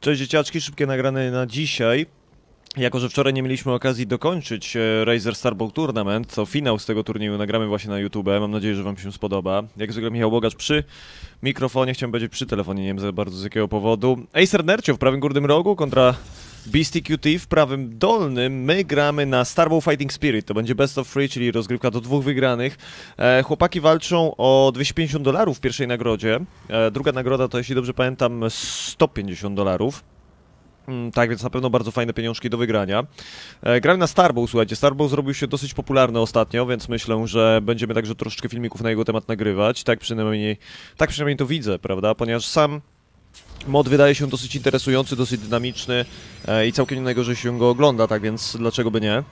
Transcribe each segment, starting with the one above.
Cześć dzieciaczki, szybkie nagrane na dzisiaj. Jako że wczoraj nie mieliśmy okazji dokończyć Razer Starbowl Tournament, to finał z tego turnieju nagramy właśnie na YouTube. Mam nadzieję, że wam się spodoba. Jak zwykle Michał Bogacz przy mikrofonie, chciałem powiedzieć przy telefonie, nie wiem za bardzo z jakiego powodu. Acer Nercio w prawym górnym rogu kontra Beastie QT w prawym dolnym. My gramy na Starbowl Fighting Spirit, to będzie best of three, czyli rozgrywka do 2 wygranych. Chłopaki walczą o $250 w pierwszej nagrodzie. Druga nagroda to, jeśli dobrze pamiętam, $150. Tak, więc na pewno bardzo fajne pieniążki do wygrania. Gramy na Starbowl, słuchajcie, Starbowl zrobił się dosyć popularny ostatnio, więc myślę, że będziemy także troszeczkę filmików na jego temat nagrywać. Tak przynajmniej to widzę, prawda? Ponieważ sam mod wydaje się dosyć interesujący, dosyć dynamiczny i całkiem nie najgorzej się go ogląda, tak więc dlaczego by nie?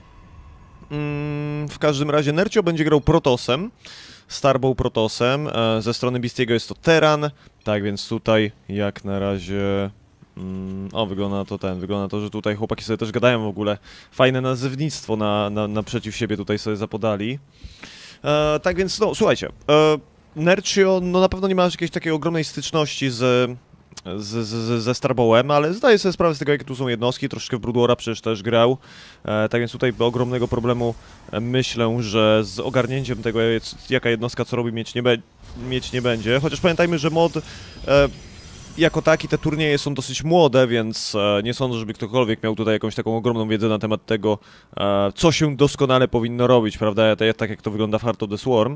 W każdym razie Nercio będzie grał Protosem, Starbowl Protosem, ze strony Beastiego jest to Terran, tak więc tutaj jak na razie... O, wygląda na to, że tutaj chłopaki sobie też gadają w ogóle. Fajne nazewnictwo naprzeciw siebie tutaj sobie zapodali. Tak więc, no, słuchajcie. Nercio, no na pewno nie ma jakiejś takiej ogromnej styczności ze Starbowlem, ale zdaję sobie sprawę z tego, jakie tu są jednostki. Troszeczkę w Brood Wara przecież też grał. Tak więc tutaj ogromnego problemu, myślę, że z ogarnięciem tego, jaka jednostka co robi, mieć nie będzie. Chociaż pamiętajmy, że mod... jako taki te turnieje są dosyć młode, więc nie sądzę, żeby ktokolwiek miał tutaj jakąś taką ogromną wiedzę na temat tego, co się doskonale powinno robić, prawda? Tak jak to wygląda w Heart of the Swarm.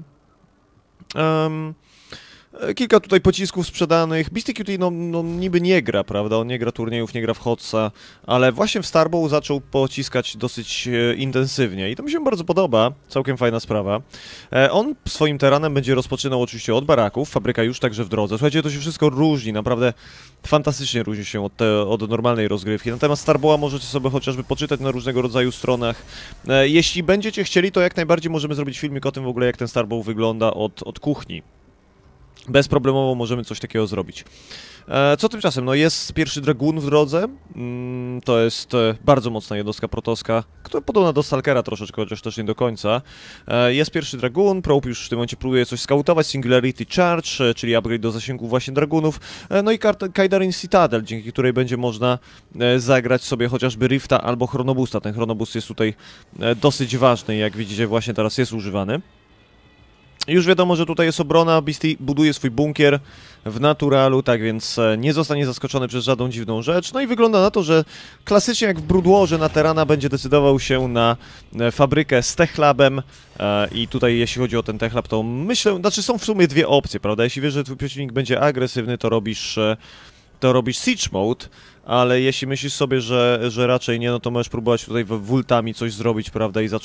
Kilka tutaj pocisków sprzedanych. Beastie QT no niby nie gra, prawda? On nie gra turniejów, nie gra w Hotsa, ale właśnie w Starbowl zaczął pociskać dosyć intensywnie i to mi się bardzo podoba. Całkiem fajna sprawa. On swoim Terranem będzie rozpoczynał oczywiście od baraków, fabryka już także w drodze. Słuchajcie, to się wszystko różni, naprawdę fantastycznie różni się od normalnej rozgrywki. Na temat Starbowla możecie sobie chociażby poczytać na różnego rodzaju stronach. Jeśli będziecie chcieli, to jak najbardziej możemy zrobić filmik o tym w ogóle, jak ten Starbowl wygląda od kuchni. Bezproblemowo możemy coś takiego zrobić. Co tymczasem? No jest pierwszy Dragoon w drodze. To jest bardzo mocna jednostka protoska, która podobna do Stalkera troszeczkę, chociaż też nie do końca. Jest pierwszy Dragoon, Probe już w tym momencie próbuje coś skautować, Singularity Charge, czyli upgrade do zasięgu właśnie Dragoonów. No i Kaidarin Citadel, dzięki której będzie można zagrać sobie chociażby Rifta albo Chronoboosta. Ten Chronoboost jest tutaj dosyć ważny, jak widzicie właśnie teraz jest używany. Już wiadomo, że tutaj jest obrona, Beastie buduje swój bunkier w naturalu, tak więc nie zostanie zaskoczony przez żadną dziwną rzecz. No i wygląda na to, że klasycznie jak w Brood Warze na Terrana będzie decydował się na fabrykę z Techlabem i tutaj jeśli chodzi o ten Techlab, to myślę, znaczy są w sumie dwie opcje, prawda? Jeśli wiesz, że twój przeciwnik będzie agresywny, to robisz Siege Mode, ale jeśli myślisz sobie, że raczej nie, no to możesz próbować tutaj Vultami coś zrobić, prawda, i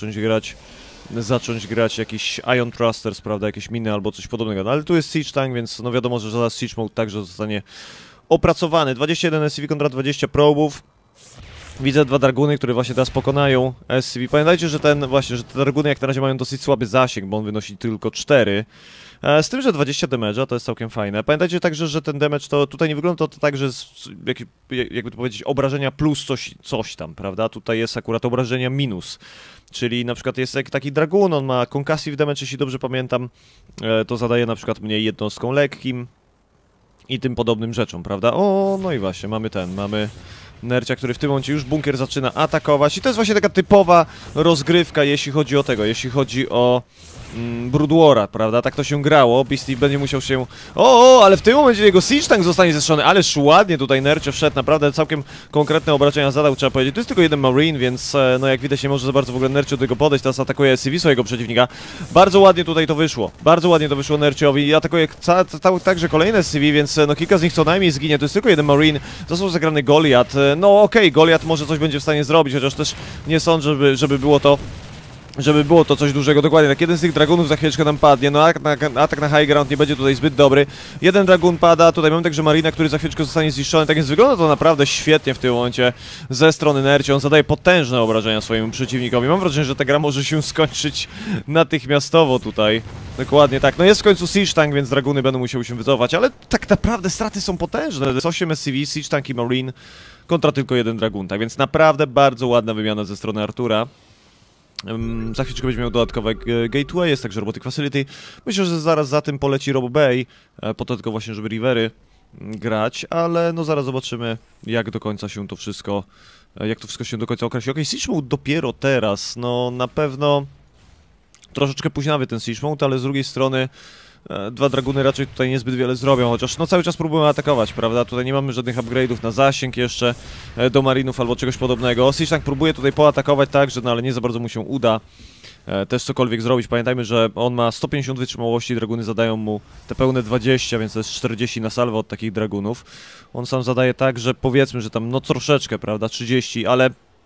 zacząć grać jakiś Ion Thrusters, prawda, jakieś miny albo coś podobnego. No ale tu jest Siege Tank, więc no wiadomo, że zaraz Siege Mode także zostanie opracowany. 21 SCV kontra 20 probów. Widzę 2 Draguny, które właśnie teraz pokonają SCV. Pamiętajcie, że te Draguny jak na razie mają dosyć słaby zasięg, bo on wynosi tylko 4. Z tym, że 20 damage'a to jest całkiem fajne. Pamiętajcie także, że ten damage to tutaj nie wygląda to tak, że jakby to powiedzieć, obrażenia plus coś tam, prawda? Tutaj jest akurat obrażenia minus. Czyli na przykład jest taki Dragoon, on ma concussive damage, jeśli dobrze pamiętam, to zadaje na przykład mniej jednostką lekkim i tym podobnym rzeczom, prawda? O, no i właśnie, mamy Nercia, który w tym momencie już bunkier zaczyna atakować i to jest właśnie taka typowa rozgrywka, jeśli chodzi o Brood Wara, prawda? Tak to się grało, Beastie będzie musiał się... ale w tym momencie jego Siege Tank zostanie zestrzony, ależ ładnie tutaj Nercio wszedł, naprawdę całkiem konkretne obrażenia zadał, trzeba powiedzieć. Tu jest tylko jeden Marine, więc no jak widać nie może za bardzo w ogóle Nercio do tego podejść, teraz atakuje SCV swojego przeciwnika. Bardzo ładnie tutaj to wyszło, Nerciowi i atakuje także kolejne SCV, więc no kilka z nich co najmniej zginie, to jest tylko jeden Marine, został zagrany Goliath, no okej, Goliath może coś będzie w stanie zrobić, chociaż też nie sądzę, żeby było to coś dużego. Dokładnie, tak jeden z tych Dragonów za chwileczkę nam padnie, no atak na high ground nie będzie tutaj zbyt dobry. Jeden Dragon pada, tutaj mamy także Marina, który za chwileczkę zostanie zniszczony, tak więc wygląda to naprawdę świetnie w tym momencie ze strony Nercio. On zadaje potężne obrażenia swojemu przeciwnikowi. Mam wrażenie, że ta gra może się skończyć natychmiastowo tutaj. Dokładnie tak, no jest w końcu Siege Tank, więc Dragony będą musiały się wycofać, ale tak naprawdę straty są potężne. To jest 8 SCV, Siege Tank i Marine kontra tylko jeden Dragon, tak więc naprawdę bardzo ładna wymiana ze strony Artura. Za chwileczkę będzie miał dodatkowe gateway, jest także Robotic Facility. Myślę, że zaraz za tym poleci Robo Bay, po to tylko właśnie, żeby Rivery grać, ale no zaraz zobaczymy, jak do końca się to wszystko, jak to wszystko się do końca określi. Okej, Siege Mode dopiero teraz, no na pewno troszeczkę późnawy ten Siege Mode, ale z drugiej strony dwa draguny raczej tutaj niezbyt wiele zrobią, chociaż no cały czas próbują atakować, prawda? Tutaj nie mamy żadnych upgrade'ów na zasięg jeszcze do marinów albo czegoś podobnego. Siege Tank próbuje tutaj poatakować także, no ale nie za bardzo mu się uda też cokolwiek zrobić. Pamiętajmy, że on ma 150 wytrzymałości, draguny zadają mu te pełne 20, więc to jest 40 na salwę od takich dragunów. On sam zadaje tak, że powiedzmy, że tam no troszeczkę, prawda, 30, ale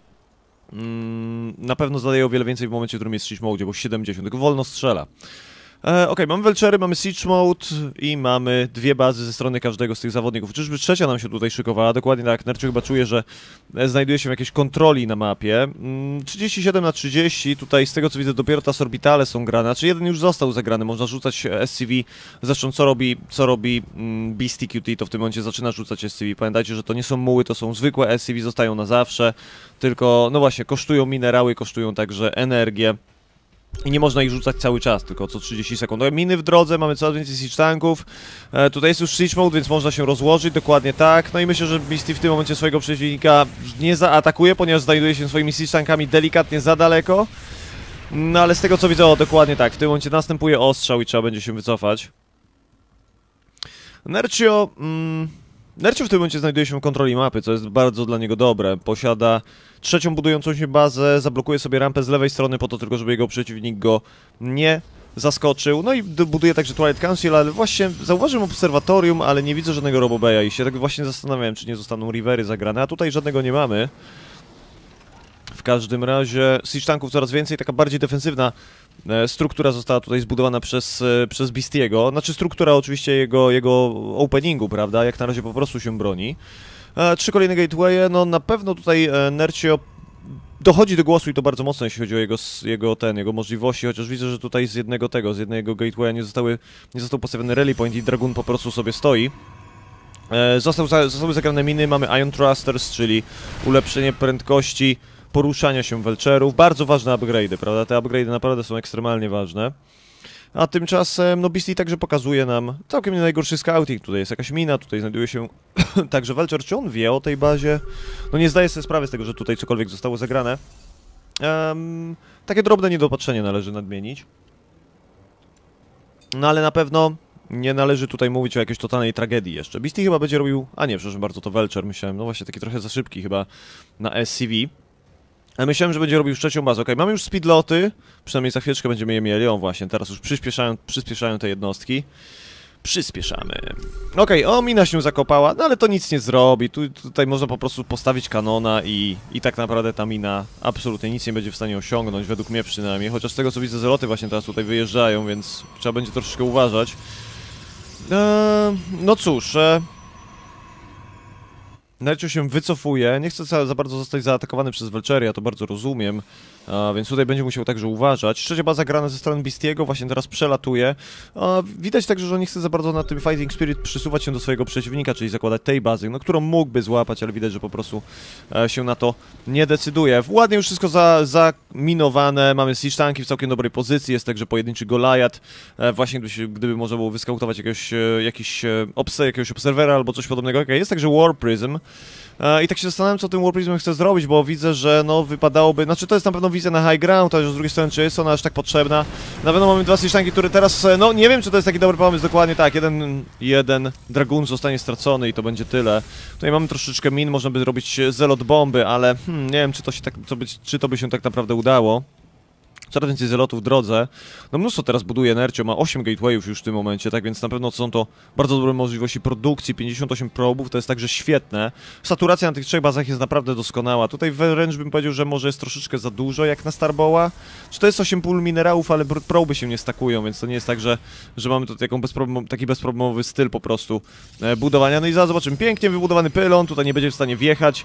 na pewno zadaje o wiele więcej w momencie, w którym jest Siege Mode, bo 70, tylko wolno strzela. Okej, mamy Welchery, mamy Siege Mode i mamy dwie bazy ze strony każdego z tych zawodników. Czyżby trzecia nam się tutaj szykowała? Dokładnie tak, Nercio chyba czuje, że znajduje się w jakiejś kontroli na mapie. 37 na 30, tutaj z tego co widzę dopiero tas orbitale są grane, znaczy jeden już został zagrany, można rzucać SCV, zresztą co robi Beastie QT, to w tym momencie zaczyna rzucać SCV. Pamiętajcie, że to nie są muły, to są zwykłe SCV, zostają na zawsze, tylko no właśnie, kosztują minerały, kosztują także energię. I nie można ich rzucać cały czas, tylko co 30 sekund. Miny w drodze, mamy coraz więcej siege tanków. Tutaj jest już siege mode, więc można się rozłożyć, dokładnie tak. No i myślę, że Beastie w tym momencie swojego przeciwnika nie zaatakuje, ponieważ znajduje się swoimi siege tankami delikatnie za daleko. No ale z tego co widzę, dokładnie tak, w tym momencie następuje ostrzał i trzeba będzie się wycofać. Nercio w tym momencie znajduje się w kontroli mapy, co jest bardzo dla niego dobre. Posiada trzecią budującą się bazę, zablokuje sobie rampę z lewej strony po to tylko, żeby jego przeciwnik go nie zaskoczył. No i buduje także Twilight Council, ale właśnie zauważyłem obserwatorium, ale nie widzę żadnego Robobeya i się tak właśnie zastanawiałem, czy nie zostaną Rivery zagrane, a tutaj żadnego nie mamy. W każdym razie siege tanków coraz więcej, taka bardziej defensywna struktura została tutaj zbudowana przez Beastiego. Znaczy struktura oczywiście jego openingu, prawda? Jak na razie po prostu się broni. 3 kolejne gatewaye, no na pewno tutaj Nercio dochodzi do głosu i to bardzo mocno, jeśli chodzi o jego możliwości, chociaż widzę, że tutaj z jednego gatewaya nie został postawiony rally point i Dragoon po prostu sobie stoi. Zostały zagrane miny, mamy Ion Thrusters, czyli ulepszenie prędkości poruszania się Welcherów. Bardzo ważne upgrade'y, prawda? Te upgrade'y naprawdę są ekstremalnie ważne. A tymczasem, no Beastie także pokazuje nam całkiem nie najgorszy scouting. Tutaj jest jakaś mina, tutaj znajduje się także Welcher. Czy on wie o tej bazie? No nie zdaje sobie sprawy z tego, że tutaj cokolwiek zostało zagrane. Takie drobne niedopatrzenie należy nadmienić. No ale na pewno nie należy tutaj mówić o jakiejś totalnej tragedii jeszcze. Beastie chyba będzie robił... A nie, przepraszam bardzo, to Welcher, myślałem. No właśnie, taki trochę za szybki chyba na SCV. A myślałem, że będzie robił już trzecią bazę. Okej, mamy już speedloty, przynajmniej za chwileczkę będziemy je mieli. O właśnie, teraz już przyspieszają te jednostki. Przyspieszamy. Okej, mina się zakopała, no ale to nic nie zrobi. Tutaj można po prostu postawić kanona i tak naprawdę ta mina absolutnie nic nie będzie w stanie osiągnąć, według mnie przynajmniej. Chociaż z tego co widzę, zeloty właśnie teraz tutaj wyjeżdżają, więc trzeba będzie troszeczkę uważać. No cóż... Nercio się wycofuje, nie chce za bardzo zostać zaatakowany przez Welchery, ja to bardzo rozumiem, więc tutaj będzie musiał także uważać. Trzecia baza grana ze strony Beastiego, właśnie teraz przelatuje. Widać także, że on nie chce za bardzo na tym Fighting Spirit przysuwać się do swojego przeciwnika, czyli zakładać tej bazy, no, którą mógłby złapać, ale widać, że po prostu się na to nie decyduje. Ładnie już wszystko zaminowane, mamy siege tanki w całkiem dobrej pozycji, jest także pojedynczy Goliath, właśnie gdyby można było wyskautować jakiegoś obserwera albo coś podobnego. Okay, jest także War Prism. I tak się zastanawiam, co tym War Prismem chce zrobić, bo widzę, że no wypadałoby... Znaczy to jest na pewno wizja na high ground, ale z drugiej strony czy jest ona aż tak potrzebna? Na pewno mamy dwa siege tanki, które teraz... No nie wiem, czy to jest taki dobry pomysł, dokładnie tak. Jeden Dragoon zostanie stracony i to będzie tyle. Tutaj mamy troszeczkę min, można by zrobić zelot bomby, ale nie wiem, czy to by się tak naprawdę udało. Coraz więcej zelotów w drodze. No mnóstwo teraz buduje Nercio, ma 8 gatewayów już w tym momencie, tak więc na pewno są to bardzo dobre możliwości produkcji. 58 probów to jest także świetne. Saturacja na tych trzech bazach jest naprawdę doskonała. Tutaj wręcz bym powiedział, że może jest troszeczkę za dużo jak na Starboła. Czy to jest 8 pól minerałów, ale proby się nie stakują, więc to nie jest tak, że mamy tutaj taki bezproblemowy styl po prostu budowania. No i zaraz zobaczymy, pięknie wybudowany pylon, tutaj nie będzie w stanie wjechać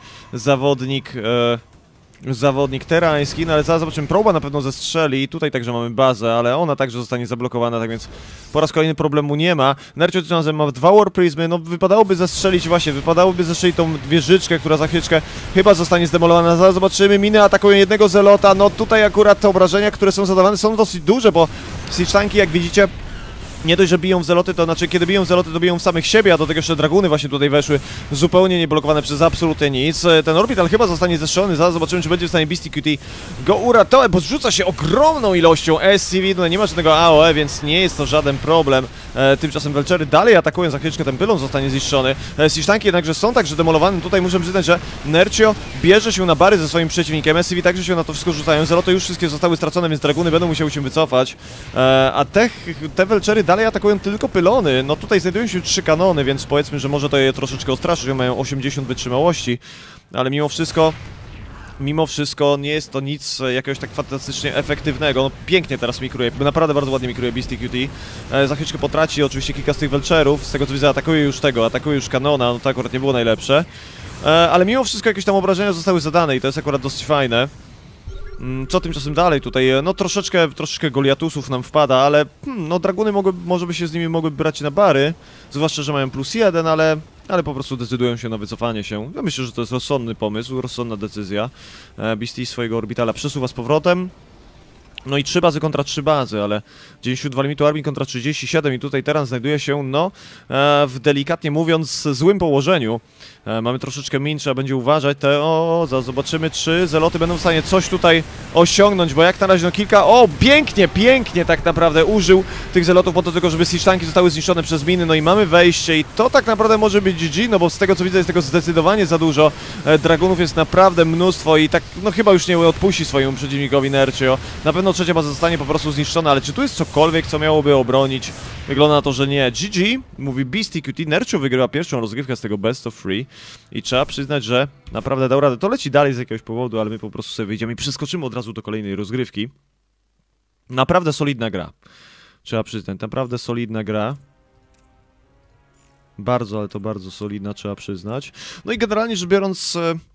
zawodnik terański, no ale zaraz zobaczymy, proba na pewno zestrzeli, tutaj także mamy bazę, ale ona także zostanie zablokowana, tak więc po raz kolejny problemu nie ma. Nercio tym razem ma 2 War Prismy, no wypadałoby zestrzelić tą wieżyczkę, która za chwileczkę chyba zostanie zdemolowana, zaraz zobaczymy, miny atakują jednego zelota, no tutaj akurat te obrażenia, które są zadawane są dosyć duże, bo siege tanki, jak widzicie, nie dość, że biją w zeloty, to znaczy kiedy biją w zeloty, to biją w samych siebie, a do tego jeszcze draguny właśnie tutaj weszły zupełnie nieblokowane przez absolutnie nic. Ten orbital chyba zostanie zestrzelony, zaraz zobaczymy, czy będzie w stanie Beastie QT go uratować, bo zrzuca się ogromną ilością SCV, no nie ma żadnego AOE, więc nie jest to żaden problem. Tymczasem Welchery dalej atakują, za chwileczkę ten pylon zostanie zniszczony. Sisztanki jednakże są także demolowane, tutaj muszę przyznać, że Nercio bierze się na bary ze swoim przeciwnikiem, SCV także się na to wszystko rzucają, zeloty już wszystkie zostały stracone, więc draguny będą musiały się wycofać, a te Welchery dalej atakują tylko pylony. No tutaj znajdują się 3 kanony, więc powiedzmy, że może to je troszeczkę odstraszyć, że mają 80 wytrzymałości, ale mimo wszystko nie jest to nic jakiegoś tak fantastycznie efektywnego. No pięknie teraz mikruje, naprawdę bardzo ładnie mikruje Beastie QT. Za chwileczkę potraci oczywiście kilka z tych Welcherów, z tego co widzę atakuje już kanona, no to akurat nie było najlepsze. Ale mimo wszystko jakieś tam obrażenia zostały zadane i to jest akurat dosyć fajne. Co tymczasem dalej tutaj? No troszeczkę Goliatusów nam wpada, ale no draguny może by się z nimi mogły brać na bary, zwłaszcza, że mają +1, ale po prostu decydują się na wycofanie się. Ja myślę, że to jest rozsądny pomysł, rozsądna decyzja. Beastie swojego orbitala przesuwa z powrotem. No i 3 bazy kontra 3 bazy, ale 92 limitu armii kontra 37 i tutaj teraz znajduje się, no, w delikatnie mówiąc złym położeniu. Mamy troszeczkę min, trzeba będzie uważać, zobaczymy, czy zeloty będą w stanie coś tutaj osiągnąć, bo jak na razie no kilka, pięknie tak naprawdę użył tych zelotów po to tylko, żeby siege zostały zniszczone przez miny, no i mamy wejście i to tak naprawdę może być GG, no bo z tego co widzę jest tego zdecydowanie za dużo, dragonów jest naprawdę mnóstwo i tak, no chyba już nie odpuści swojemu przeciwnikowi Nercio, na pewno trzecia baza zostanie po prostu zniszczona, ale czy tu jest cokolwiek, co miałoby obronić? Wygląda na to, że nie. GG, mówi Beastie QT, Nercio wygrywa pierwszą rozgrywkę z tego Best of 3 i trzeba przyznać, że naprawdę dał radę. To leci dalej z jakiegoś powodu, ale my po prostu sobie wyjdziemy i przeskoczymy od razu do kolejnej rozgrywki. Naprawdę solidna gra. Trzeba przyznać, naprawdę solidna gra. Bardzo, ale to bardzo solidna, trzeba przyznać. No i generalnie rzecz biorąc...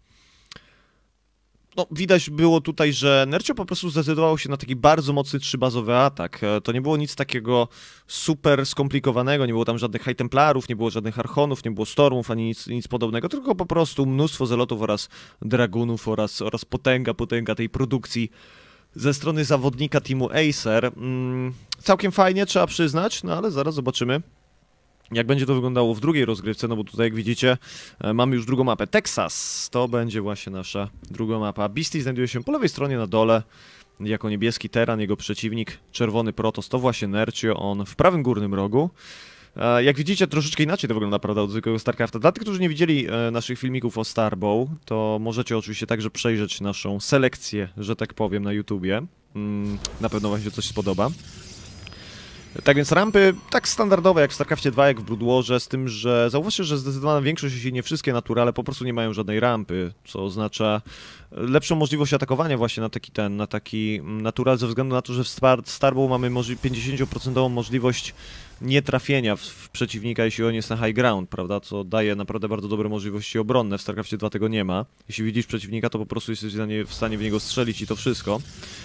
No, widać było tutaj, że Nercio po prostu zdecydował się na taki bardzo mocny 3-bazowy atak. To nie było nic takiego super skomplikowanego, nie było tam żadnych High Templarów, nie było żadnych Archonów, nie było Stormów, ani nic podobnego, tylko po prostu mnóstwo zelotów oraz Dragunów oraz potęga tej produkcji ze strony zawodnika teamu Acer. Całkiem fajnie, trzeba przyznać, no ale zaraz zobaczymy, jak będzie to wyglądało w drugiej rozgrywce, no bo tutaj jak widzicie mamy już drugą mapę. Texas to będzie właśnie nasza druga mapa. Beastie znajduje się po lewej stronie na dole jako niebieski teran, jego przeciwnik czerwony Protoss to właśnie Nercio, on w prawym górnym rogu. Jak widzicie troszeczkę inaczej to wygląda, prawda, od zwykłego StarCrafta. Dla tych, którzy nie widzieli naszych filmików o Starbow, to możecie oczywiście także przejrzeć naszą selekcję, że tak powiem, na YouTubie. Na pewno wam się coś spodoba. Tak więc rampy tak standardowe jak w StarCraftie 2, jak w Brood Warze, z tym, że zauważcie, że zdecydowana większość, jeśli nie wszystkie naturale, po prostu nie mają żadnej rampy, co oznacza lepszą możliwość atakowania właśnie na taki natural, ze względu na to, że w Starbow mamy 50% możliwość nietrafienia w przeciwnika, jeśli on jest na high ground, prawda, co daje naprawdę bardzo dobre możliwości obronne. W StarCraftie 2 tego nie ma. Jeśli widzisz przeciwnika, to po prostu jesteś w stanie w niego strzelić i to wszystko.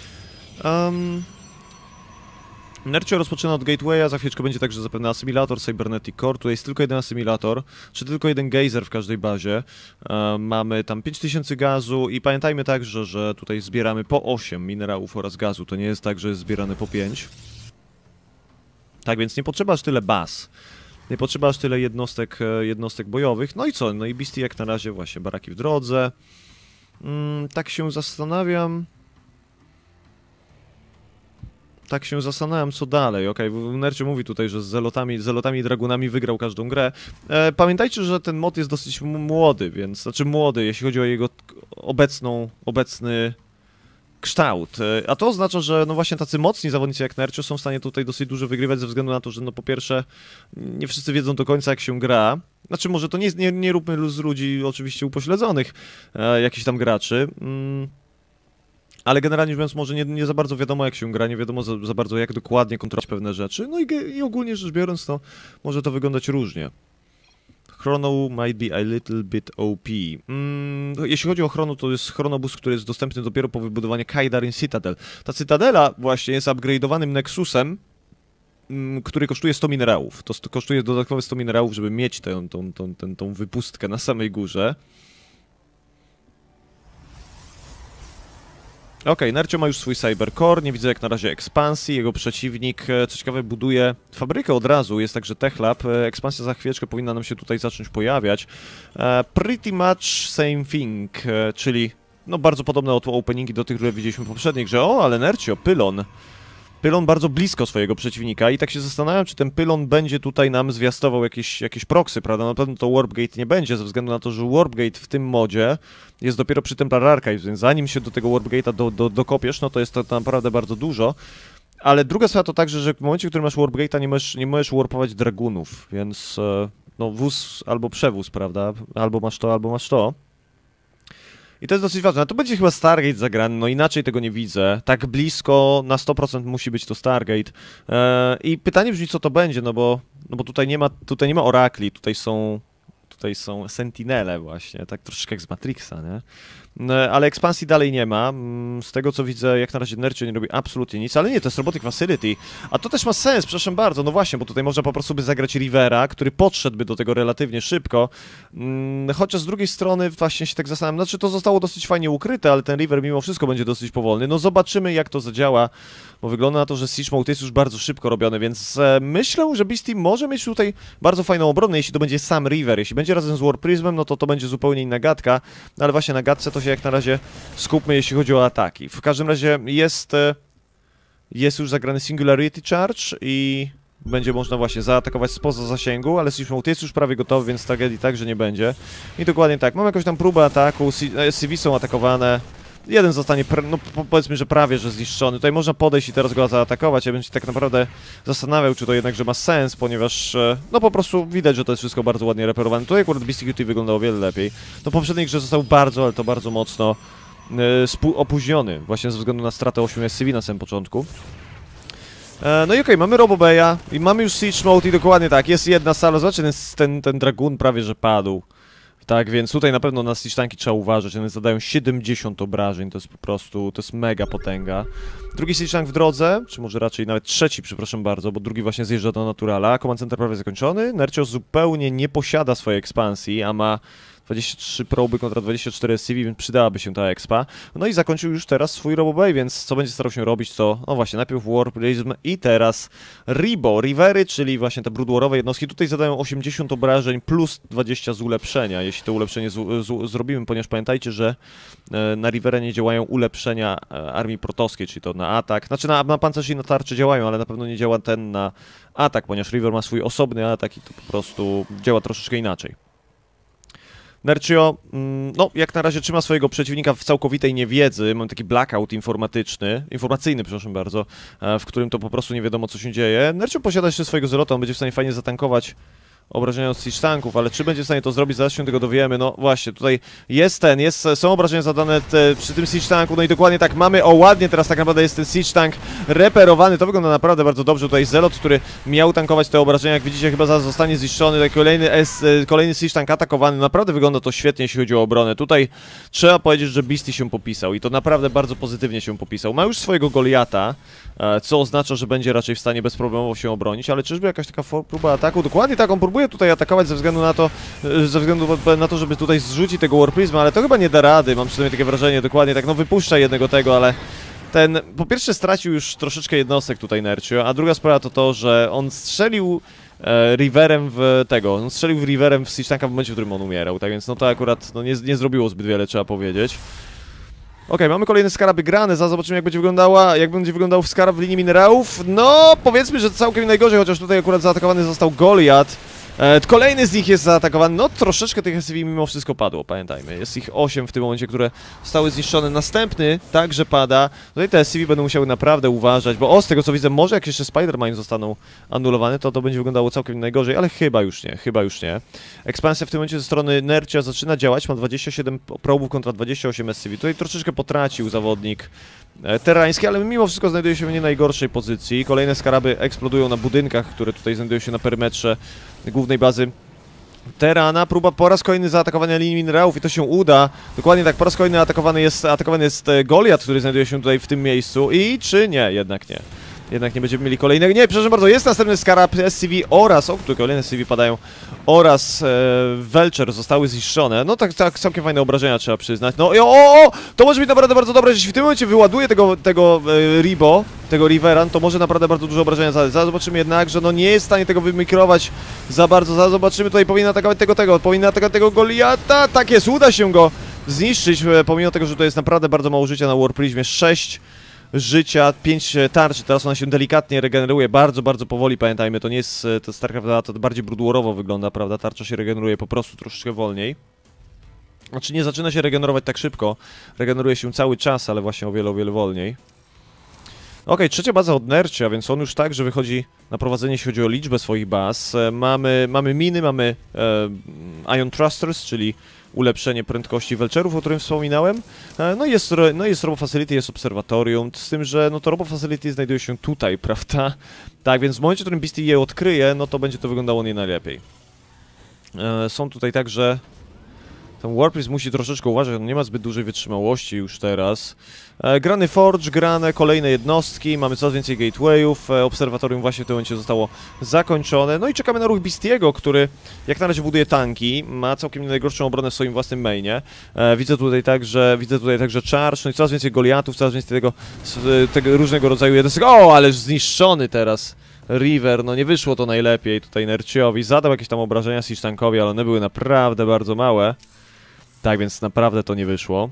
Nercio rozpoczyna od Gatewaya, za chwileczkę będzie także zapewne asymilator, Cybernetic Core, tutaj jest tylko jeden asymilator, czy tylko jeden gejzer w każdej bazie. Mamy tam 5000 gazu i pamiętajmy także, że tutaj zbieramy po 8 minerałów oraz gazu, to nie jest tak, że jest zbierane po 5. Tak więc nie potrzeba aż tyle baz, nie potrzeba aż tyle jednostek bojowych. No i co? No i Beastie jak na razie właśnie baraki w drodze. Tak się zastanawiam, co dalej. Okej, Nercio mówi tutaj, że z zelotami i dragunami wygrał każdą grę. Pamiętajcie, że ten mod jest dosyć młody, więc, znaczy młody, jeśli chodzi o jego obecny kształt. A to oznacza, że no właśnie tacy mocni zawodnicy jak Nercio są w stanie tutaj dosyć dużo wygrywać ze względu na to, że no po pierwsze nie wszyscy wiedzą do końca jak się gra. Znaczy może to nie róbmy z ludzi oczywiście upośledzonych jakichś tam graczy. Ale generalnie rzecz biorąc, może nie za bardzo wiadomo jak się gra, nie wiadomo za bardzo jak dokładnie kontrolować pewne rzeczy, no i ogólnie rzecz biorąc, to może to wyglądać różnie. Chrono might be a little bit OP. Jeśli chodzi o Chrono, to jest Chronobus, który jest dostępny dopiero po wybudowaniu Kaidarin Citadel. Ta Cytadela właśnie jest upgrade'owanym Nexusem, który kosztuje 100 minerałów. To kosztuje dodatkowe 100 minerałów, żeby mieć tą wypustkę na samej górze. Okej, Nercio ma już swój Cybercore, nie widzę jak na razie ekspansji, jego przeciwnik, co ciekawe, buduje fabrykę od razu, jest także Techlab, ekspansja za chwileczkę powinna nam się tutaj zacząć pojawiać. Pretty much same thing, czyli no bardzo podobne openingi do tych, które widzieliśmy w poprzedniej grze. O, ale Nercio, Pylon. Pylon bardzo blisko swojego przeciwnika i tak się zastanawiam, czy ten Pylon będzie tutaj nam zwiastował jakieś proxy, prawda? Na pewno to Warpgate nie będzie, ze względu na to, że Warpgate w tym modzie jest dopiero przy Templar Archive, więc zanim się do tego Warpgate'a dokopiesz, no to jest to naprawdę bardzo dużo. Ale druga sprawa to także, że w momencie, w którym masz Warpgate'a, nie możesz warpować dragunów, więc no wóz albo przewóz, prawda? Albo masz to, albo masz to. I to jest dosyć ważne. A to będzie chyba Stargate zagrany, no inaczej tego nie widzę. Tak blisko, na 100% musi być to Stargate. I pytanie brzmi, co to będzie, no bo tutaj nie ma Orakli, tutaj są Sentinele właśnie, tak troszeczkę jak z Matrixa, nie? Ale ekspansji dalej nie ma. Z tego co widzę, jak na razie Nercio nie robi absolutnie nic, ale nie, to jest Robotic Facility. A to też ma sens, przepraszam bardzo, no właśnie, bo tutaj można po prostu by zagrać Rivera, który podszedłby do tego relatywnie szybko. Chociaż z drugiej strony właśnie się tak zastanawiam, znaczy to zostało dosyć fajnie ukryte, ale ten River mimo wszystko będzie dosyć powolny. No zobaczymy jak to zadziała, bo wygląda na to, że Siege Mode jest już bardzo szybko robiony, więc myślę, że Beastie może mieć tutaj bardzo fajną obronę, jeśli to będzie sam River. Jeśli będzie razem z War Prismem, no to będzie zupełnie inna gadka, no ale właśnie na gadce to się jak na razie skupmy, jeśli chodzi o ataki. W każdym razie jest już zagrany Singularity Charge i będzie można właśnie zaatakować spoza zasięgu, ale Siege Mode jest już prawie gotowy, więc tragedii także nie będzie. I dokładnie tak, mamy jakąś tam próbę ataku, CV są atakowane. Jeden zostanie, no powiedzmy, że prawie, że zniszczony. Tutaj można podejść i teraz go zaatakować. Ja bym się tak naprawdę zastanawiał, czy to jednakże ma sens, ponieważ no po prostu widać, że to jest wszystko bardzo ładnie reperowane. Tutaj akurat Beastie QT wyglądało o wiele lepiej. No w poprzedniej grze został bardzo, ale to bardzo mocno opóźniony, właśnie ze względu na stratę 8 SCV na samym początku. No i okej, mamy Robobeya i mamy już Siege Mode i dokładnie tak, jest jedna sala, zobaczcie, ten Dragoon prawie, że padł. Tak, więc tutaj na pewno na Siege Tanki trzeba uważać, one zadają 70 obrażeń, to jest po prostu, to jest mega potęga. Drugi Siege Tank w drodze, czy może raczej nawet trzeci, przepraszam bardzo, bo drugi właśnie zjeżdża do Naturala. Command Center prawie zakończony, Nercio zupełnie nie posiada swojej ekspansji, a ma 23 proby kontra 24 SCV, więc przydałaby się ta expa. No i zakończył już teraz swój Robobay, więc co będzie starał się robić, to no właśnie, najpierw War Prism i teraz Rivery, czyli właśnie te broodwarowe jednostki. Tutaj zadają 80 obrażeń plus 20 z ulepszenia, jeśli to ulepszenie zrobimy, ponieważ pamiętajcie, że na Riverę nie działają ulepszenia armii protowskiej, czyli to na atak. Znaczy na pancerz i na tarczy działają, ale na pewno nie działa ten na atak, ponieważ River ma swój osobny atak i to po prostu działa troszeczkę inaczej. Nercio, no jak na razie trzyma swojego przeciwnika w całkowitej niewiedzy, mam taki blackout informacyjny, przepraszam bardzo, w którym to po prostu nie wiadomo co się dzieje. Nercio posiada jeszcze swojego Zelota, on będzie w stanie fajnie zatankować obrażenia od Siege Tanków, ale czy będzie w stanie to zrobić, zaraz się tego dowiemy. No właśnie, tutaj są obrażenia zadane przy tym Siege Tanku, no i dokładnie tak mamy, ładnie teraz tak naprawdę jest ten Siege Tank reperowany, to wygląda naprawdę bardzo dobrze. Tutaj Zelot, który miał tankować te obrażenia, jak widzicie chyba zaraz zostanie zniszczony, tutaj kolejny Siege Tank atakowany, naprawdę wygląda to świetnie, jeśli chodzi o obronę. Tutaj trzeba powiedzieć, że Beastie się popisał i to naprawdę bardzo pozytywnie się popisał. Ma już swojego Goliata, co oznacza, że będzie raczej w stanie bezproblemowo się obronić, ale czyżby jakaś taka próba ataku? Dokładnie tak, on próbuje tutaj atakować ze względu na to, żeby tutaj zrzucić tego War Prisma, ale to chyba nie da rady, mam przynajmniej takie wrażenie, dokładnie tak, no wypuszcza jednego tego, ale po pierwsze stracił już troszeczkę jednostek tutaj Nercio, a druga sprawa to to, że on strzelił Riverem w Siege Tanka w momencie, w którym on umierał, tak więc no to akurat no, nie zrobiło zbyt wiele, trzeba powiedzieć. Okej, mamy kolejny Skaraby grane, zaraz zobaczymy jak będzie wyglądał Skarab w linii minerałów. No, powiedzmy, że całkiem najgorzej, chociaż tutaj akurat zaatakowany został Goliat. Kolejny z nich jest zaatakowany, no troszeczkę tych SCV mimo wszystko padło, pamiętajmy. Jest ich 8 w tym momencie, które zostały zniszczone. Następny także pada. Tutaj te SCV będą musiały naprawdę uważać, bo z tego co widzę, może jak jeszcze Spider-Man zostaną anulowane, to będzie wyglądało całkiem najgorzej, ale chyba już nie. Ekspansja w tym momencie ze strony Nercia zaczyna działać, ma 27 probów kontra 28 SCV. Tutaj troszeczkę potracił zawodnik terrański, ale mimo wszystko znajduje się w nie najgorszej pozycji. Kolejne skaraby eksplodują na budynkach, które tutaj znajdują się na perymetrze głównej bazy Terrana. Próba po raz kolejny zaatakowania linii minerałów i to się uda. Dokładnie tak, po raz kolejny atakowany jest Goliat, który znajduje się tutaj w tym miejscu i czy nie? Jednak nie. jednak nie będziemy mieli kolejnego. Nie, przepraszam bardzo, jest następny Scarab SCV oraz, o, tu kolejne SCV padają, oraz Welcher zostały zniszczone. No tak całkiem fajne obrażenia trzeba przyznać. No to może być naprawdę bardzo dobre, jeśli w tym momencie wyładuje tego Riveran, to może naprawdę bardzo dużo obrażenia zadać. Zaraz zobaczymy jednak, że no nie jest w stanie tego wymikrować za bardzo. Zaraz zobaczymy, tutaj powinien atakować powinien atakować tego Goliata. Tak jest, uda się go zniszczyć, pomimo tego, że to jest naprawdę bardzo mało życia na Warprismie. 6 życia, 5 tarczy, teraz ona się delikatnie regeneruje, bardzo, bardzo powoli, pamiętajmy, to nie jest, to StarCraft 2, to bardziej Brood Warowo wygląda, prawda, tarcza się regeneruje po prostu troszeczkę wolniej. Znaczy nie zaczyna się regenerować tak szybko, regeneruje się cały czas, ale właśnie o wiele wolniej. Okej, trzecia baza od Nercia, więc on już także wychodzi na prowadzenie, jeśli chodzi o liczbę swoich baz. Mamy miny, mamy Ion Thrusters, czyli ulepszenie prędkości Welcherów, o którym wspominałem. No jest Robo Facility, jest obserwatorium, z tym, że no to Robo Facility znajduje się tutaj, prawda? Tak, więc w momencie, w którym Beastie je odkryje, no to będzie to wyglądało nie najlepiej. Są tutaj także... Ten Warpris musi troszeczkę uważać, on nie ma zbyt dużej wytrzymałości już teraz. Grany Forge, grane kolejne jednostki, mamy coraz więcej gatewayów, obserwatorium właśnie w tym momencie zostało zakończone. No i czekamy na ruch Beastiego, który jak na razie buduje tanki, ma całkiem nie najgorszą obronę w swoim własnym mainie. Widzę tutaj także charge, no i coraz więcej Goliatów, coraz więcej tego różnego rodzaju jednostek. O, ależ zniszczony teraz River, no nie wyszło to najlepiej tutaj Nerciowi, zadał jakieś tam obrażenia Siege Tankowi, ale one były naprawdę bardzo małe. Tak, więc naprawdę to nie wyszło.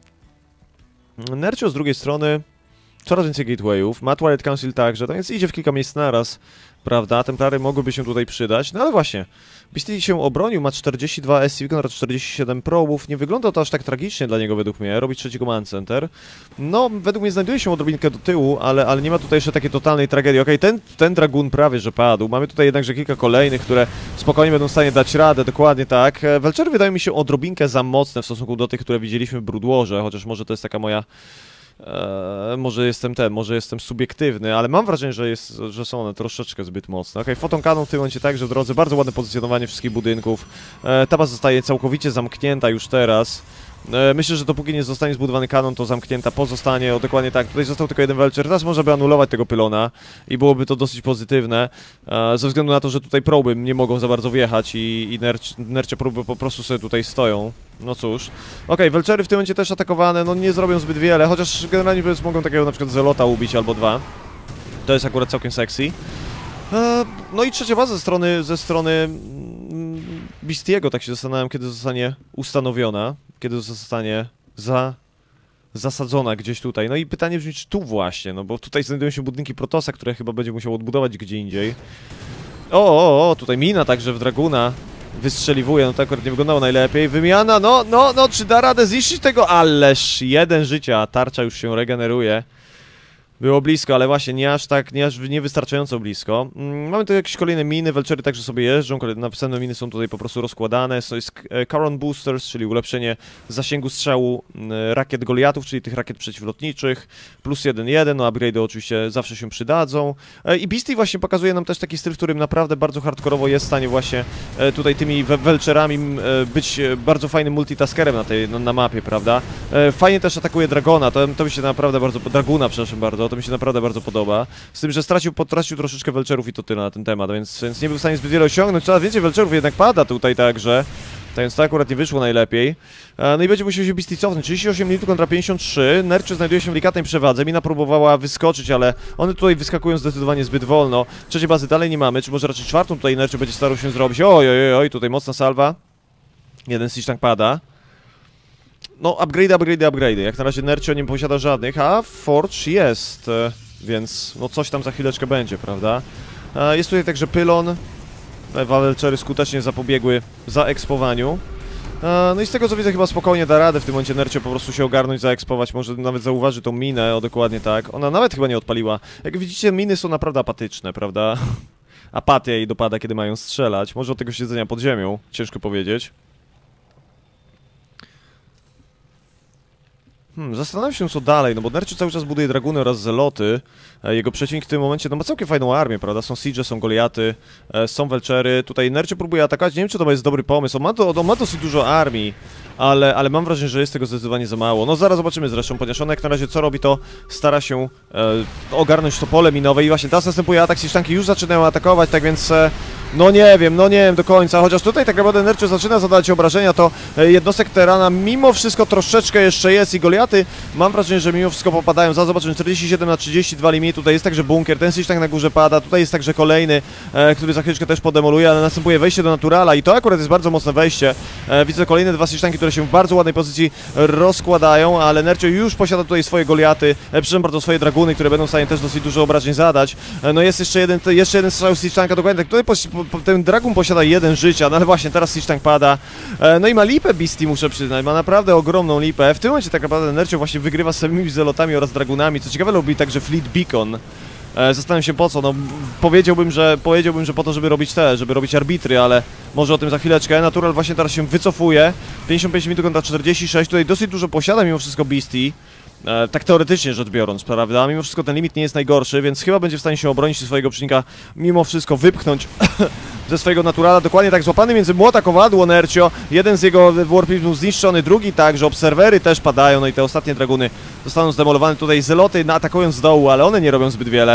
Nercio z drugiej strony coraz więcej gatewayów, ma Twilight Council także, to więc idzie w kilka miejsc naraz, prawda? Templary mogłyby się tutaj przydać, no ale właśnie, Beastie się obronił, ma 42 SCV kontra 47 probów, nie wygląda to aż tak tragicznie dla niego według mnie, robi trzeci command center. No, według mnie znajduje się odrobinkę do tyłu, ale nie ma tutaj jeszcze takiej totalnej tragedii. Okej, ten Dragoon prawie że padł, mamy tutaj jednakże kilka kolejnych, które spokojnie będą w stanie dać radę, dokładnie tak. Welchery wydają mi się odrobinkę za mocne w stosunku do tych, które widzieliśmy w Brood Warze, chociaż może to jest taka moja... może jestem subiektywny, ale mam wrażenie, że są one troszeczkę zbyt mocne. Okej, Photon Cannon w tym momencie także w drodze, bardzo ładne pozycjonowanie wszystkich budynków. Ta baza zostaje całkowicie zamknięta już teraz. Myślę, że dopóki nie zostanie zbudowany kanon, to zamknięta pozostanie, dokładnie tak. Tutaj został tylko jeden Welcher, teraz można by anulować tego pylona i byłoby to dosyć pozytywne, ze względu na to, że tutaj proby nie mogą za bardzo wjechać i nercie próby po prostu sobie tutaj stoją. No cóż. Okej, Welchery w tym momencie też atakowane, no nie zrobią zbyt wiele, chociaż generalnie mogą takiego na przykład Zelota ubić albo dwa. To jest akurat całkiem sexy. No i trzecia baza ze strony Beastiego, tak się zastanawiam, kiedy zostanie ustanowiona, kiedy zostanie zasadzona gdzieś tutaj. No i pytanie brzmi, czy tu właśnie, no bo tutaj znajdują się budynki Protossa, które chyba będzie musiał odbudować gdzie indziej. Tutaj mina także w Draguna wystrzeliwuje, no to akurat nie wyglądało najlepiej. Wymiana, no, czy da radę zniszczyć tego? Ależ 1 życia, a tarcza już się regeneruje. Było blisko, ale właśnie niewystarczająco blisko. Mamy tu jakieś kolejne miny, Welchery także sobie jeżdżą, następne miny są tutaj po prostu rozkładane. To jest Charon Boosters, czyli ulepszenie zasięgu strzału rakiet Goliatów, czyli tych rakiet przeciwlotniczych. Plus 1-1, no upgrade'y oczywiście zawsze się przydadzą. I Beastie właśnie pokazuje nam też taki styl, w którym naprawdę bardzo hardkorowo jest w stanie właśnie tutaj tymi Welcherami być bardzo fajnym multitaskerem na mapie, prawda? Fajnie też atakuje Dragona, to mi się naprawdę bardzo... Draguna, przepraszam bardzo. To mi się naprawdę bardzo podoba. Z tym, że stracił troszeczkę Welcherów i to tyle na ten temat, więc nie był w stanie zbyt wiele osiągnąć. Coraz więcej Welcherów jednak pada tutaj także. Tak więc to akurat nie wyszło najlepiej. No i będzie musiał się Beastie cofnąć. 38 minut kontra 53. Nercio znajduje się w delikatnej przewadze. Mina próbowała wyskoczyć, ale one tutaj wyskakują zdecydowanie zbyt wolno. Trzeciej bazy dalej nie mamy. Czy może raczej czwartą tutaj Nercio będzie starał się zrobić? Oj, tutaj mocna salwa. Jeden siege tank pada. No, upgrade. Jak na razie Nercio nie posiada żadnych, a Forge jest, więc no coś tam za chwileczkę będzie, prawda? Jest tutaj także pylon. Welchery skutecznie zapobiegły zaekspowaniu. No i z tego co widzę chyba spokojnie da radę w tym momencie Nercio po prostu się ogarnąć, zaekspować, może nawet zauważy tą minę, dokładnie tak. Ona nawet chyba nie odpaliła. Jak widzicie, miny są naprawdę apatyczne, prawda? Apatia jej dopada, kiedy mają strzelać. Może od tego siedzenia pod ziemią, ciężko powiedzieć. Zastanawiam się co dalej, no bo Nercio cały czas buduje draguny oraz zeloty. Jego przeciwnik w tym momencie no ma całkiem fajną armię, prawda? Są Siege, są Goliaty, są Welchery. Tutaj Nercio próbuje atakować, nie wiem czy to jest dobry pomysł. On ma dosyć dużo armii, ale mam wrażenie, że jest tego zdecydowanie za mało. No zaraz zobaczymy zresztą, ponieważ on jak na razie co robi, to stara się ogarnąć to pole minowe i właśnie teraz następuje atak, Siege-tanki już zaczynają atakować, tak więc no nie wiem do końca, chociaż tutaj tak naprawdę Nercio zaczyna zadawać obrażenia, to jednostek Terrana mimo wszystko troszeczkę jeszcze jest i Goliaty mam wrażenie, że mimo wszystko popadają. Zaraz zobaczymy, 47/32 limit, tutaj jest także bunkier, ten Siege-tank na górze pada, tutaj jest także kolejny, który za chwileczkę też podemoluje, ale następuje wejście do Naturala i to akurat jest bardzo mocne wejście. Widzę kolejne dwa Siege-tanki, które się w bardzo ładnej pozycji rozkładają, ale Nercio już posiada tutaj swoje Goliaty, przepraszam bardzo, swoje draguny, które będą w stanie też dosyć dużo obrażeń zadać. No jest jeszcze jeden strzał Siege-tanka, dokładnie tak, tutaj ten dragun posiada 1 życia, no ale właśnie teraz Siege-tank pada. No i ma lipę Beastie, muszę przyznać, ma naprawdę ogromną lipę. W tym momencie tak naprawdę Nercio właśnie wygrywa z samymi zelotami oraz dragunami. Co ciekawe, robi także Fleet Beacon. Zastanawiam się po co, no powiedziałbym, że po to, żeby robić arbitry, ale może o tym za chwileczkę. Natural właśnie teraz się wycofuje. 55 minut kontra 46, tutaj dosyć dużo posiada mimo wszystko Beastie. Tak teoretycznie rzecz biorąc, prawda? Mimo wszystko ten limit nie jest najgorszy, więc chyba będzie w stanie się obronić i swojego przeciwnika mimo wszystko wypchnąć ze swojego Naturala. Dokładnie tak, złapany między młota kowadło Nercio. Jeden z jego Warpów był zniszczony, drugi także. Obserwery też padają, no i te ostatnie draguny zostaną zdemolowane. Tutaj zeloty atakują z dołu, ale one nie robią zbyt wiele.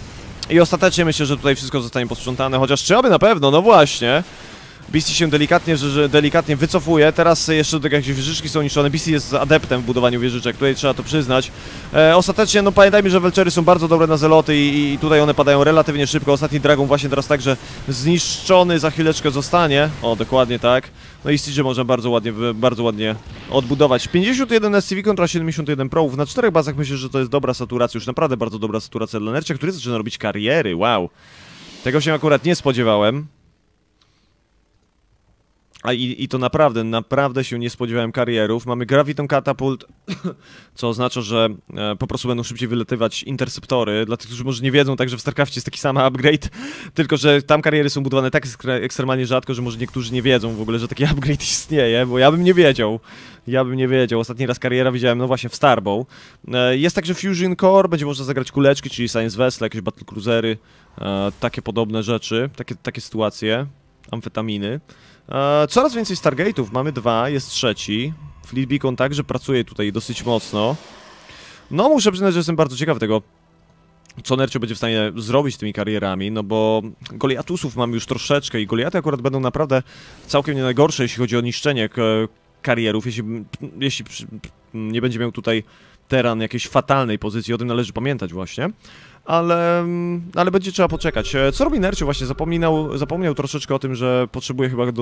I ostatecznie myślę, że tutaj wszystko zostanie posprzątane, chociaż czy aby na pewno, no właśnie. Beastie się delikatnie wycofuje, teraz jeszcze do jakieś wieżyczki są niszczone, Beastie jest adeptem w budowaniu wieżyczek, tutaj trzeba to przyznać. Ostatecznie, no pamiętajmy, że Welchery są bardzo dobre na zeloty i tutaj one padają relatywnie szybko, ostatni dragon właśnie teraz także zniszczony, za chwileczkę zostanie, o dokładnie tak. No i Siege można bardzo ładnie odbudować. 51 SCV kontra 71 Proów, na 4 bazach myślę, że to jest dobra saturacja, już naprawdę bardzo dobra saturacja dla Nercia, który zaczyna robić kariery, wow. Tego się akurat nie spodziewałem. I to naprawdę się nie spodziewałem karierów. Mamy Graviton Catapult, co oznacza, że po prostu będą szybciej wylatywać interceptory. Dla tych, którzy może nie wiedzą, także w StarCraftie jest taki sam upgrade, tylko że tam kariery są budowane tak ekstremalnie rzadko, że może niektórzy nie wiedzą w ogóle, że taki upgrade istnieje, bo ja bym nie wiedział. Ostatni raz kariera widziałem, no właśnie, w Starbow. Jest także Fusion Core, będzie można zagrać kuleczki, czyli Science Vessel, jakieś battlecruisery, takie podobne rzeczy, takie sytuacje, amfetaminy. Coraz więcej Stargate'ów, mamy 2, jest trzeci. Fleet Beacon także pracuje tutaj dosyć mocno. No muszę przyznać, że jestem bardzo ciekaw tego, co Nercio będzie w stanie zrobić z tymi karierami, no bo Goliatusów mamy już troszeczkę i Goliaty akurat będą naprawdę całkiem nie najgorsze, jeśli chodzi o niszczenie karierów, jeśli nie będzie miał tutaj Terran jakiejś fatalnej pozycji, o tym należy pamiętać właśnie. Ale będzie trzeba poczekać. Co robi Nercio? Właśnie zapomniał troszeczkę o tym, że potrzebuje chyba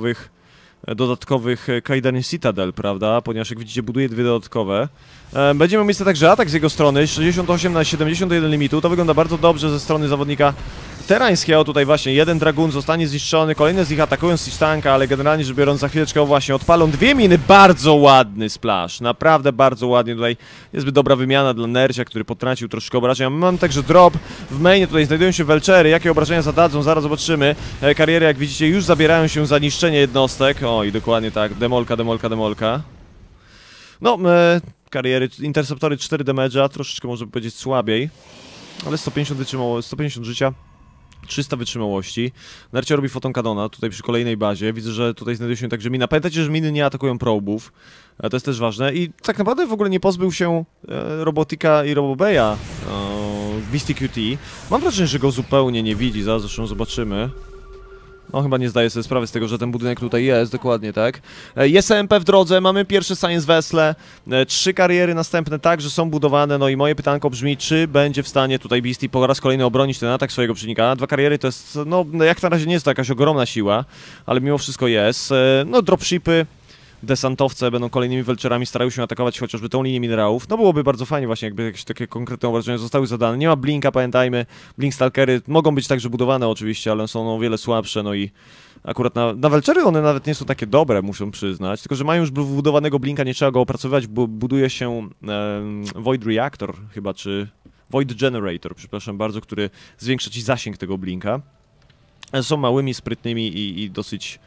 dodatkowych Kaidan Citadel, prawda? Ponieważ jak widzicie buduje 2 dodatkowe. Będzie miał miejsce także atak z jego strony, 68/71 limitu. To wygląda bardzo dobrze ze strony zawodnika terrańskiego. Tutaj właśnie jeden dragun zostanie zniszczony, kolejne z nich atakują Siege-tanka, ale generalnie rzecz biorąc za chwileczkę właśnie odpalą 2 miny. Bardzo ładny splash, naprawdę bardzo ładnie. Tutaj niezbyt dobra wymiana dla Nercia, który potracił troszkę obrażenia. Mam także drop w mainie, tutaj znajdują się Welchery. Jakie obrażenia zadadzą? Zaraz zobaczymy. Kariery, jak widzicie, już zabierają się za niszczenie jednostek. O i dokładnie tak, demolka. No, kariery, interceptory 4 damage'a, troszeczkę można powiedzieć słabiej, ale 150 życia, 300 wytrzymałości. Nercio robi fotonkadona tutaj przy kolejnej bazie. Widzę, że tutaj znajduje się także mina. Pamiętajcie, że miny nie atakują probów. To jest też ważne. I tak naprawdę w ogóle nie pozbył się Robotika i Robobeya w Beastie QT. Mam wrażenie, że go zupełnie nie widzi. Zaraz zresztą zobaczymy. No chyba nie zdaje sobie sprawy z tego, że ten budynek tutaj jest, dokładnie tak. Jest EMP w drodze, mamy pierwsze Science Vessel, 3 kariery następne także są budowane, no i moje pytanko brzmi, czy będzie w stanie tutaj Beastie po raz kolejny obronić ten atak swojego przeciwnika. 2 kariery to jest, no jak na razie nie jest to jakaś ogromna siła, ale mimo wszystko jest. No dropshipy, desantowce będą kolejnymi Welcherami starały się atakować chociażby tą linię minerałów. No byłoby bardzo fajnie właśnie, jakby jakieś takie konkretne obrażenia zostały zadane. Nie ma Blinka, pamiętajmy. Blink Stalkery mogą być także budowane oczywiście, ale są o wiele słabsze, no i akurat na Welchery one nawet nie są takie dobre, muszę przyznać. Tylko że mają już budowanego Blinka, nie trzeba go opracowywać, bo buduje się Void Reactor chyba, czy Void Generator, przepraszam bardzo, który zwiększa ci zasięg tego Blinka. Są małymi, sprytnymi i dosyć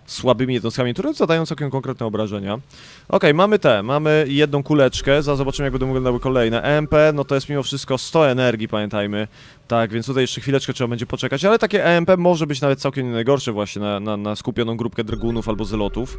słabymi jednostkami, które zadają całkiem konkretne obrażenia. Okej, mamy jedną kuleczkę, zobaczymy jak będą wyglądały kolejne. EMP, no to jest mimo wszystko 100 energii, pamiętajmy. Tak, więc tutaj jeszcze chwileczkę trzeba będzie poczekać, ale takie EMP może być nawet całkiem nie najgorsze właśnie na skupioną grupkę dragunów albo zelotów.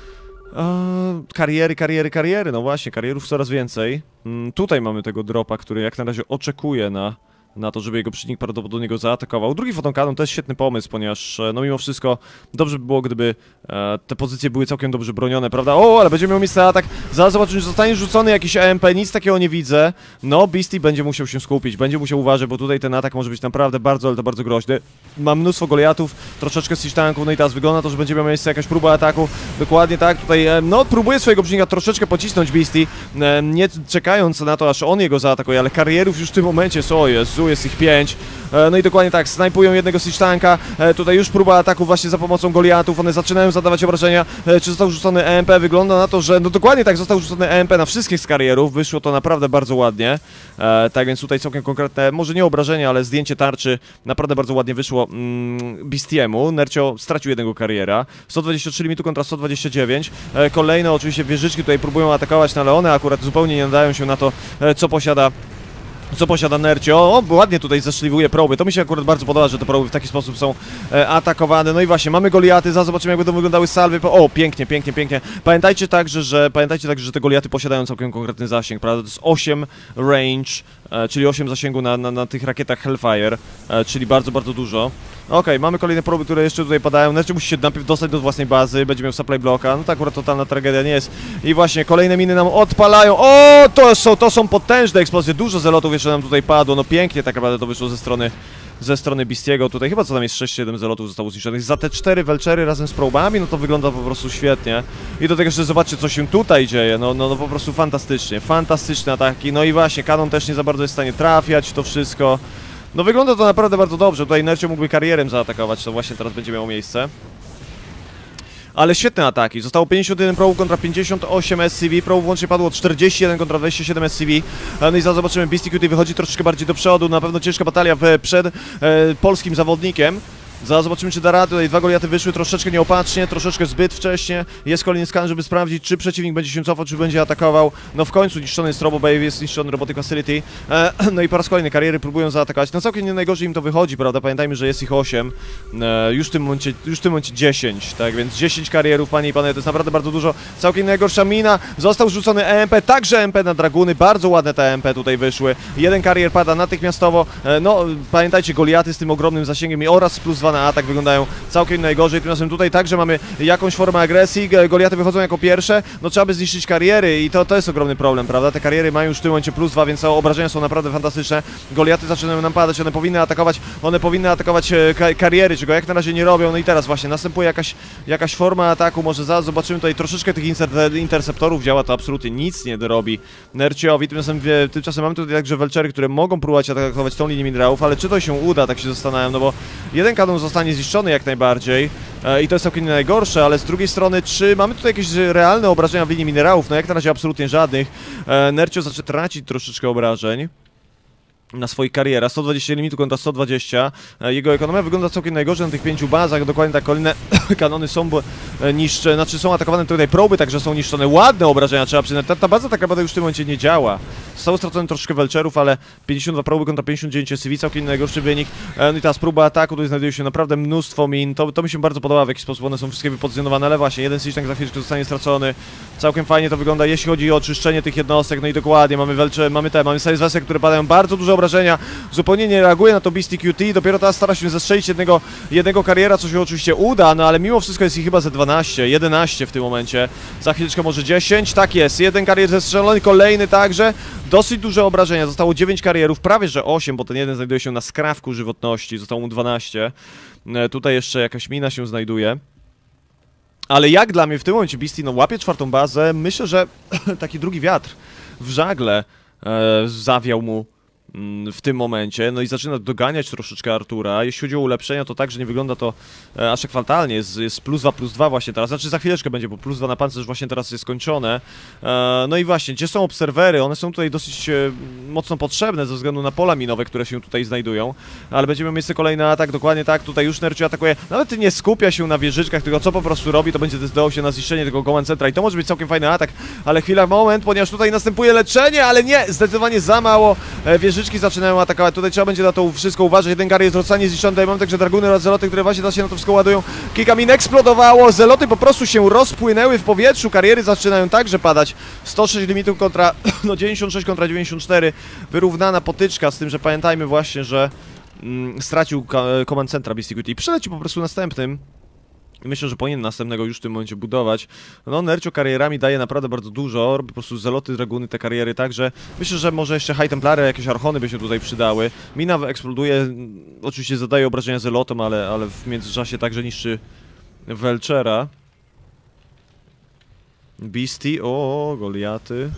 Kariery, no właśnie, karierów coraz więcej. Tutaj mamy tego dropa, który jak na razie oczekuje na to, żeby jego przeciwnik prawdopodobnie go zaatakował. Drugi fotonkanon to jest świetny pomysł, ponieważ no mimo wszystko dobrze by było, gdyby te pozycje były całkiem dobrze bronione, prawda? O, ale będzie miał miejsce atak. Zaraz zobaczymy, że zostanie rzucony jakiś EMP, nic takiego nie widzę. No, Beastie będzie musiał się skupić, będzie musiał uważać, bo tutaj ten atak może być naprawdę bardzo, ale to bardzo groźny. Mam mnóstwo Goliatów, troszeczkę Siege Tanków, no i teraz wygląda to, że będzie miał miejsce jakaś próba ataku. Dokładnie tak, tutaj no próbuje swojego przeciwnika troszeczkę pocisnąć Beastie, nie czekając na to, aż on jego zaatakuje, ale karierów już w tym momencie są, Jezu, jest ich 5. No i dokładnie tak, snajpują jednego Siege Tanka, tutaj już próba ataku właśnie za pomocą Goliatów, one zaczynają zadawać obrażenia. Czy został rzucony EMP? Wygląda na to, że no dokładnie tak, został rzucony EMP na wszystkich z karierów, wyszło to naprawdę bardzo ładnie. Tak więc tutaj całkiem konkretne, może nie obrażenia, ale zdjęcie tarczy naprawdę bardzo ładnie wyszło Beastiemu. Nercio stracił jednego kariera, 123 limitu kontra 129. Kolejne oczywiście wieżyczki tutaj próbują atakować, no ale one akurat zupełnie nie nadają się na to, co posiada Nercio. O, ładnie tutaj zeszliwuje proby. To mi się akurat bardzo podoba, że te proby w taki sposób są atakowane. No i właśnie, mamy Goliaty, zaraz zobaczymy jak będą wyglądały salwy. O, pięknie. Pamiętajcie także, że te Goliaty posiadają całkiem konkretny zasięg, prawda? To jest 8 range, czyli 8 zasięgu na tych rakietach Hellfire, czyli bardzo, bardzo dużo. Okej, mamy kolejne proby, które jeszcze tutaj padają. Nercio musi się najpierw dostać do własnej bazy, będzie miał supply blocka. No to akurat totalna tragedia nie jest. I właśnie, kolejne miny nam odpalają. O, to są potężne eksplozje. Dużo zelotów jeszcze nam tutaj padło. No pięknie tak naprawdę to wyszło ze strony Beastiego. Tutaj chyba co tam jest 6-7 zelotów zostało zniszczonych. Za te 4 welczery razem z probami, no to wygląda po prostu świetnie. I do tego jeszcze zobaczcie, co się tutaj dzieje. No po prostu fantastycznie. Fantastyczne ataki. No i właśnie, kanon też nie za bardzo jest w stanie trafiać to wszystko. No wygląda to naprawdę bardzo dobrze. Tutaj Nercio mógłby karierem zaatakować, to właśnie teraz będzie miało miejsce. Ale świetne ataki. Zostało 51 probów kontra 58 SCV. Probów łącznie padło 41 kontra 27 SCV. No i zaraz zobaczymy. Beastie QT wychodzi troszeczkę bardziej do przodu. Na pewno ciężka batalia przed polskim zawodnikiem. Zaraz zobaczymy, czy da radę. Tutaj 2 Goliaty wyszły troszeczkę nieopatrznie, troszeczkę zbyt wcześnie. Jest kolejny skan, żeby sprawdzić, czy przeciwnik będzie się cofał, czy będzie atakował. No w końcu niszczony jest Robo Baby, jest niszczony Robotic Facility. No i po raz kolejny kariery próbują zaatakować. No całkiem nie najgorzej im to wychodzi, prawda? Pamiętajmy, że jest ich 8. Już w tym momencie 10, tak? Więc 10 karierów, panie i panowie, to jest naprawdę bardzo dużo. Całkiem najgorsza mina. Został rzucony EMP, także EMP na Draguny. Bardzo ładne te EMP tutaj wyszły. Jeden karier pada natychmiastowo. No pamiętajcie, Goliaty z tym ogromnym zasięgiem oraz plus 2 na atak wyglądają całkiem najgorzej. Tymczasem tutaj także mamy jakąś formę agresji. Goliaty wychodzą jako pierwsze. No trzeba by zniszczyć kariery i to jest ogromny problem, prawda? Te kariery mają już w tym momencie plus 2, więc obrażenia są naprawdę fantastyczne. Goliaty zaczynają nam padać, one powinny atakować kariery, czego jak na razie nie robią. No i teraz właśnie następuje jakaś forma ataku. Może zaraz zobaczymy tutaj troszeczkę tych interceptorów. Działa to absolutnie nic nie robi Nerciowi. Tymczasem mamy tutaj także welczery, które mogą próbować atakować tą linię minerałów, ale czy to się uda, tak się zastanawiam, no bo jeden kanon zostanie zniszczony jak najbardziej i to jest całkiem nie najgorsze, ale z drugiej strony, czy mamy tutaj jakieś realne obrażenia w linii minerałów? No jak na razie absolutnie żadnych. Nercio zaczyna tracić troszeczkę obrażeń na swoich karierach, 120 limitu kontra 120. Jego ekonomia wygląda całkiem najgorzej na tych 5 bazach, dokładnie tak, kolejne kanony są niszczone, znaczy są atakowane tutaj proby, także są niszczone. Ładne obrażenia, trzeba przyznać. Ta baza tak naprawdę już w tym momencie nie działa. Zostało stracone troszkę welcherów, ale 52 proby kontra 59 SCV, całkiem najgorszy wynik. No i teraz próba ataku, tutaj znajduje się naprawdę mnóstwo min, to mi się bardzo podoba, w jaki sposób one są wszystkie wypozycjonowane, ale właśnie, jeden Siege Tank za chwileczkę zostanie stracony. Całkiem fajnie to wygląda, jeśli chodzi o oczyszczenie tych jednostek, no i dokładnie, mamy Size Vessel, które padają bardzo duże obrażenia, zupełnie nie reaguje na to Beastie QT, dopiero teraz stara się zestrzelić jednego kariera, co się oczywiście uda, no ale mimo wszystko jest ich chyba ze 12, 11 w tym momencie, za chwileczkę może 10, tak jest, jeden karier zestrzelony, kolejny także, dosyć duże obrażenia, zostało 9 karierów, prawie że 8, bo ten jeden znajduje się na skrawku żywotności, zostało mu 12, tutaj jeszcze jakaś mina się znajduje. Ale jak dla mnie w tym momencie Beastie no łapie 4. bazę, myślę, że taki drugi wiatr w żagle zawiał mu w tym momencie, no i zaczyna doganiać troszeczkę Artura. Jeśli chodzi o ulepszenia, to także nie wygląda to aż tak fatalnie, jest +2/+2 właśnie teraz, znaczy za chwileczkę będzie, bo +2 na pancerz właśnie teraz jest skończone. No i właśnie, gdzie są obserwery, one są tutaj dosyć mocno potrzebne ze względu na pola minowe, które się tutaj znajdują, ale będzie miał miejsce kolejny atak, dokładnie tak, tutaj już Nercio atakuje, nawet nie skupia się na wieżyczkach, tylko co po prostu robi, to będzie decydował się na zniszczenie tego command centra i to może być całkiem fajny atak, ale chwila, moment, ponieważ tutaj następuje leczenie, ale nie, zdecydowanie za mało, wieżyczki zaczynają atakować, tutaj trzeba będzie na to wszystko uważać, jeden gar jest zostanie zniszczony, tutaj mam także draguny oraz zeloty, które właśnie teraz się na to wszystko ładują, kilka min eksplodowało, zeloty po prostu się rozpłynęły w powietrzu, kariery zaczynają także padać, 106 limitów kontra, no 96 kontra 94, wyrównana potyczka, z tym, że pamiętajmy właśnie, że stracił command centra BSTQT i przeleci po prostu następnym. Myślę, że powinien następnego już w tym momencie budować. No, Nercio karierami daje naprawdę bardzo dużo, po prostu zeloty, draguny, te kariery, także myślę, że może jeszcze High Templary, jakieś archony by się tutaj przydały. Mina eksploduje, oczywiście zadaje obrażenia zelotom, ale w międzyczasie także niszczy Welchera. Beastie, o, Goliaty.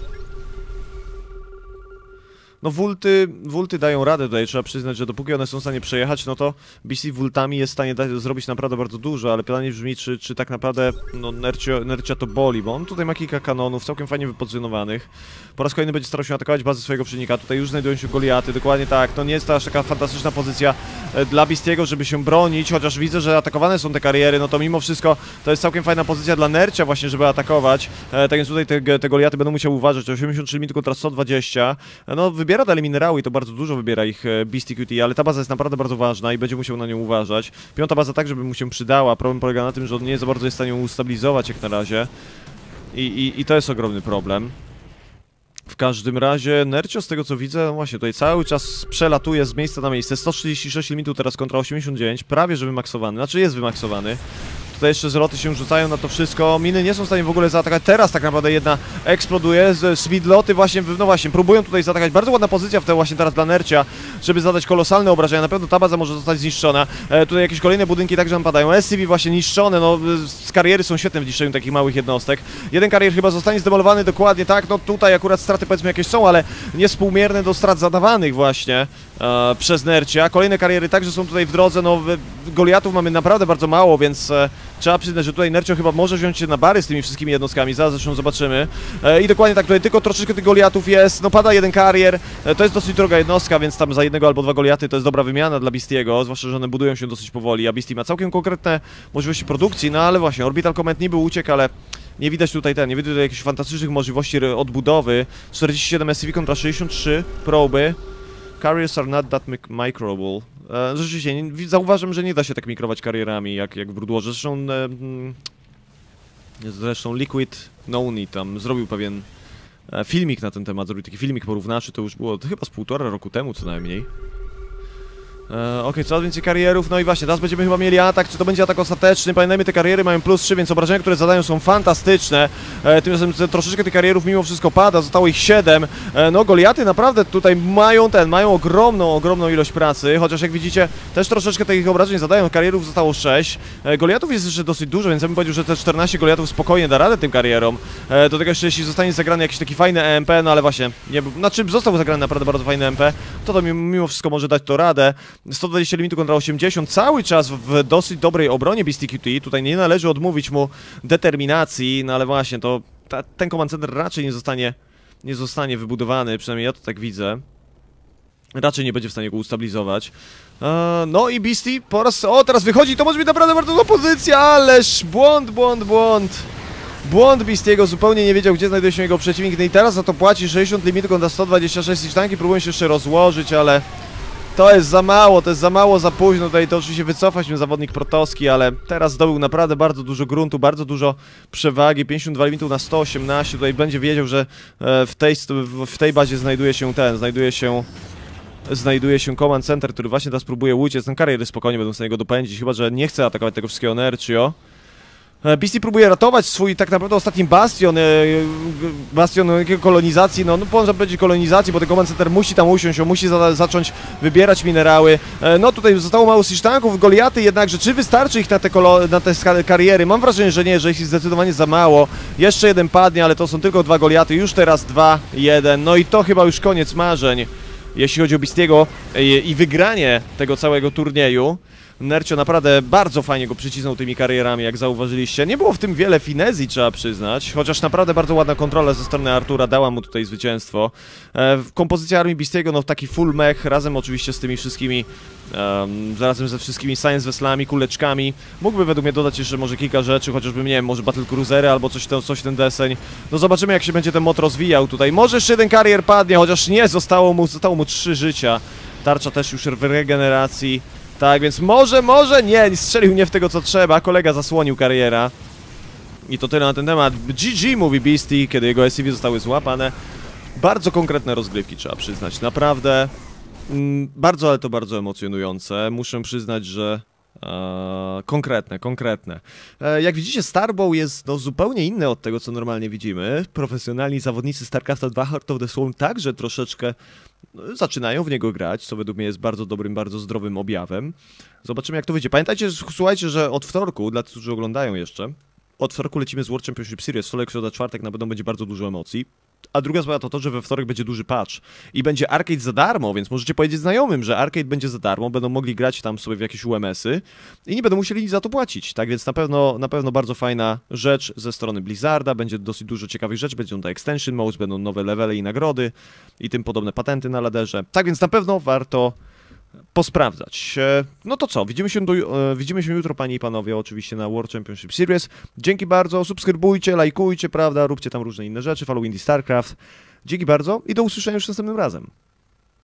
No wulty dają radę tutaj, trzeba przyznać, że dopóki one są w stanie przejechać, no to BC wultami jest w stanie zrobić naprawdę bardzo dużo, ale pytanie brzmi, czy tak naprawdę no Nercia to boli, bo on tutaj ma kilka kanonów, całkiem fajnie wypozycjonowanych. Po raz kolejny będzie starał się atakować bazę swojego przeciwnika, tutaj już znajdują się Goliaty, dokładnie tak, no nie jest to aż taka fantastyczna pozycja dla Beastiego, żeby się bronić, chociaż widzę, że atakowane są te kariery, no to mimo wszystko to jest całkiem fajna pozycja dla Nercia właśnie, żeby atakować, tak więc tutaj te Goliaty będą musiały uważać, 83 limity kontra 120, no wybiera dalej minerały i to bardzo dużo wybiera ich BSTQT, ale ta baza jest naprawdę bardzo ważna i będzie musiał na nią uważać. Piąta baza także by mu się przydała, problem polega na tym, że on nie za bardzo jest w stanie ją ustabilizować jak na razie i to jest ogromny problem. W każdym razie Nercio, z tego co widzę, no właśnie tutaj cały czas przelatuje z miejsca na miejsce, 136 limitów teraz kontra 89, prawie że wymaksowany, znaczy jest wymaksowany. Tutaj jeszcze zeloty się rzucają na to wszystko, miny nie są w stanie w ogóle zaatakować, teraz tak naprawdę jedna eksploduje, speedloty właśnie, no właśnie, próbują tutaj zaatakować, bardzo ładna pozycja w te właśnie teraz dla Nercia, żeby zadać kolosalne obrażenia, na pewno ta baza może zostać zniszczona, tutaj jakieś kolejne budynki także nam padają, SCV właśnie niszczone, no kariery są świetne w niszczeniu takich małych jednostek, jeden karier chyba zostanie zdemolowany, dokładnie tak, no tutaj akurat straty powiedzmy jakieś są, ale niewspółmierne do strat zadawanych właśnie przez Nercia, kolejne kariery także są tutaj w drodze, no Goliatów mamy naprawdę bardzo mało, więc trzeba przyznać, że tutaj Nercio chyba może wziąć się na bary z tymi wszystkimi jednostkami, zaraz zresztą zobaczymy. I dokładnie tak, tutaj tylko troszeczkę tych Goliatów jest, no pada jeden karier, to jest dosyć droga jednostka, więc tam za jednego albo dwa Goliaty to jest dobra wymiana dla Beastiego, zwłaszcza, że one budują się dosyć powoli, a Beastie ma całkiem konkretne możliwości produkcji, no ale właśnie, Orbital Command niby uciekł, ale nie widać tutaj nie widać tutaj jakichś fantastycznych możliwości odbudowy, 47 SCV kontra 63 proby. Carriers are not that microable. Rzeczywiście, zauważam, że nie da się tak mikrować karierami jak w Broodwarze. Zresztą Liquid Noni tam zrobił pewien filmik na ten temat, zrobił taki filmik porównaczy, to już było chyba z 1,5 roku temu co najmniej. Okej, coraz więcej karierów, no i właśnie, teraz będziemy chyba mieli atak, czy to będzie atak ostateczny, pamiętajmy, te kariery mają +3, więc obrażenia, które zadają są fantastyczne, tymczasem troszeczkę tych karierów mimo wszystko pada, zostało ich 7, no Goliaty naprawdę tutaj mają ogromną ilość pracy, chociaż jak widzicie, też troszeczkę tych obrażeń zadają, karierów zostało 6, Goliatów jest jeszcze dosyć dużo, więc ja bym powiedział, że te 14 Goliatów spokojnie da radę tym karierom, do tego jeszcze jeśli zostanie zagrany jakiś taki fajny EMP, no ale właśnie, znaczy został zagrany naprawdę bardzo fajny EMP, to mimo wszystko może dać to radę. 120 limitu kontra 80, cały czas w dosyć dobrej obronie BSTQT, tutaj nie należy odmówić mu determinacji, no ale właśnie, to ten command center raczej nie zostanie wybudowany, przynajmniej ja to tak widzę. Raczej nie będzie w stanie go ustabilizować. No i Beastie po raz... O, teraz wychodzi, to może być naprawdę bardzo dobra pozycja, ależ błąd. Błąd Beastiego, zupełnie nie wiedział, gdzie znajduje się jego przeciwnik, no i teraz za to płaci 60 limitu kontra 126 i tanki próbują się jeszcze rozłożyć, ale... To jest za mało, za późno, tutaj to oczywiście wycofać się zawodnik protowski, ale teraz zdobył naprawdę bardzo dużo gruntu, bardzo dużo przewagi, 52 limitów na 118, tutaj będzie wiedział, że w tej bazie znajduje się command center, który właśnie teraz próbuje uciec, ten kariery spokojnie będą w stanie go dopędzić, chyba że nie chce atakować tego wszystkiego Nercio. Beastie próbuje ratować swój tak naprawdę ostatni bastion kolonizacji, no może będzie kolonizacji, bo ten command center musi tam usiąść, on musi zacząć wybierać minerały. No tutaj zostało mało siege tanków, Goliaty jednakże, czy wystarczy ich na te kariery? Mam wrażenie, że nie, że ich jest zdecydowanie za mało. Jeszcze jeden padnie, ale to są tylko 2 Goliaty, już teraz 2, 1, no i to chyba już koniec marzeń jeśli chodzi o Beastiego i wygranie tego całego turnieju. Nercio naprawdę bardzo fajnie go przycisnął tymi karierami, jak zauważyliście. Nie było w tym wiele finezji, trzeba przyznać, chociaż naprawdę bardzo ładna kontrola ze strony Artura dała mu tutaj zwycięstwo. Kompozycja armii Beastiego, no taki full mech, razem oczywiście z tymi wszystkimi, razem ze wszystkimi science vesselami, kuleczkami. Mógłby według mnie dodać jeszcze może kilka rzeczy, chociażby, nie wiem, może battle cruisery albo coś ten deseń. No zobaczymy, jak się będzie ten mod rozwijał tutaj. Może jeszcze jeden karier padnie, chociaż nie, zostało mu 3 życia. Tarcza też już w regeneracji. Tak, więc może, nie, strzelił nie w tego, co trzeba, kolega zasłonił kariera. I to tyle na ten temat. GG, mówi Beastie, kiedy jego SCV zostały złapane. Bardzo konkretne rozgrywki, trzeba przyznać, naprawdę. Bardzo, ale to bardzo emocjonujące. Muszę przyznać, że konkretne. Jak widzicie, Starbow jest no, zupełnie inny od tego, co normalnie widzimy. Profesjonalni zawodnicy StarCrafta 2 Heart of the Swarm także troszeczkę zaczynają w niego grać, co według mnie jest bardzo dobrym, bardzo zdrowym objawem. Zobaczymy, jak to wyjdzie. Pamiętajcie, słuchajcie, że od wtorku, dla tych, którzy oglądają jeszcze, od wtorku lecimy z World Championship Series, wtorek, środa, czwartek, na pewno będzie bardzo dużo emocji. A druga sprawa to, że we wtorek będzie duży patch i będzie arcade za darmo, więc możecie powiedzieć znajomym, że arcade będzie za darmo, będą mogli grać tam sobie w jakieś UMS-y i nie będą musieli nic za to płacić, tak więc na pewno bardzo fajna rzecz ze strony Blizzarda, będzie dosyć dużo ciekawych rzeczy, będą te extension modes, będą nowe levele i nagrody i tym podobne patenty na ladderze, tak więc na pewno warto posprawdzać. No to co, widzimy się jutro, panie i panowie, oczywiście na World Championship Series. Dzięki bardzo, subskrybujcie, lajkujcie, prawda, róbcie tam różne inne rzeczy, follow Indie StarCraft. Dzięki bardzo i do usłyszenia już następnym razem.